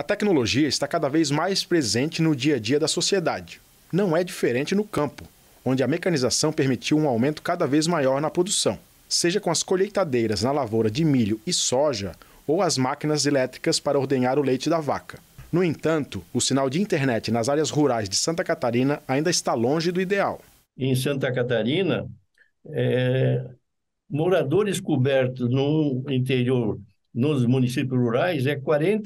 tecnologia está cada vez mais presente no dia a dia da sociedade. Não é diferente no campo, onde a mecanização permitiu um aumento cada vez maior na produção, seja com as colheitadeiras na lavoura de milho e soja ou as máquinas elétricas para ordenhar o leite da vaca. No entanto, o sinal de internet nas áreas rurais de Santa Catarina ainda está longe do ideal. Em Santa Catarina, moradores cobertos no interior, nos municípios rurais, é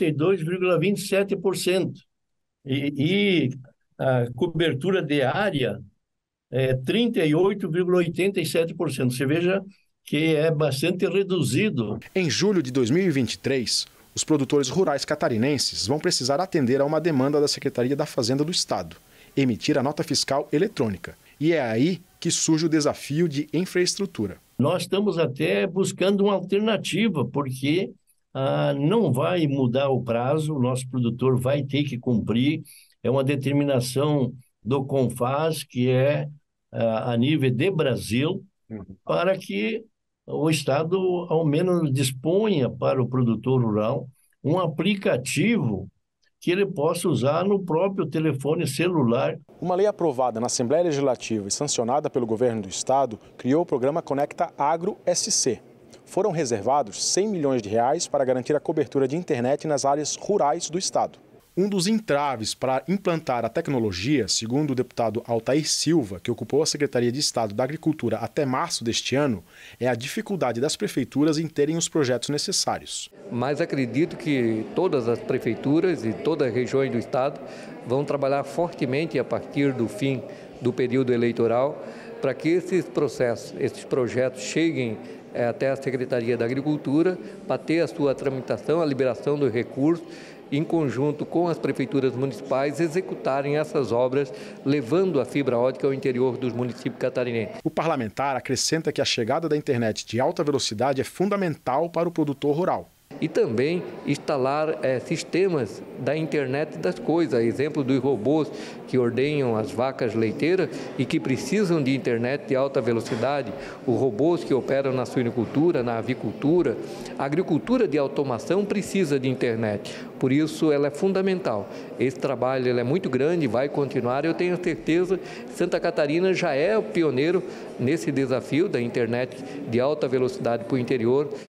42,27%. E a cobertura de área é 38,87%. Você veja que é bastante reduzido. Em julho de 2023, os produtores rurais catarinenses vão precisar atender a uma demanda da Secretaria da Fazenda do Estado, emitir a nota fiscal eletrônica. E é aí que surge o desafio de infraestrutura. Nós estamos até buscando uma alternativa, porque não vai mudar o prazo, o nosso produtor vai ter que cumprir. É uma determinação do CONFAZ, que é a nível de Brasil, para que o Estado, ao menos, disponha para o produtor rural um aplicativo que ele possa usar no próprio telefone celular. Uma lei aprovada na Assembleia Legislativa e sancionada pelo governo do Estado criou o programa Conecta Agro SC. Foram reservados 100 milhões de reais para garantir a cobertura de internet nas áreas rurais do Estado. Um dos entraves para implantar a tecnologia, segundo o deputado Altair Silva, que ocupou a Secretaria de Estado da Agricultura até março deste ano, é a dificuldade das prefeituras em terem os projetos necessários. Mas acredito que todas as prefeituras e todas as regiões do Estado vão trabalhar fortemente a partir do fim do período eleitoral para que esses projetos cheguem até a Secretaria da Agricultura para ter a sua tramitação, a liberação dos recursos, em conjunto com as prefeituras municipais, executarem essas obras, levando a fibra ótica ao interior dos municípios catarinenses. O parlamentar acrescenta que a chegada da internet de alta velocidade é fundamental para o produtor rural. E também instalar sistemas da internet das coisas, exemplo dos robôs que ordenham as vacas leiteiras e que precisam de internet de alta velocidade, os robôs que operam na suinicultura, na avicultura. A agricultura de automação precisa de internet, por isso ela é fundamental. Esse trabalho é muito grande, vai continuar. Eu tenho certeza que Santa Catarina já é o pioneiro nesse desafio da internet de alta velocidade para o interior.